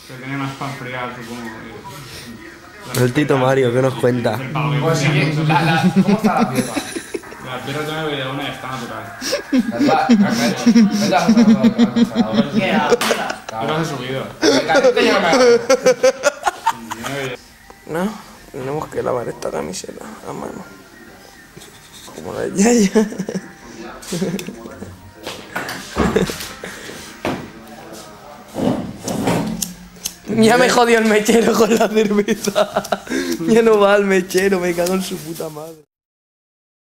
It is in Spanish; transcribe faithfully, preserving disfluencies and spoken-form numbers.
Se tiene más para enfriar, supongo. El Tito Mario, ¿qué nos cuenta? Pues sí, la, la, ¿cómo está la piedra? La tierra tiene videona y está natural. ¿Verdad? ¿Verdad? ¿Verdad? Yo los he subido. No, tenemos que lavar esta camiseta a mano. Como la de Yaya. Ya me jodió el mechero con la cerveza. Ya no va al mechero, me cago en su puta madre.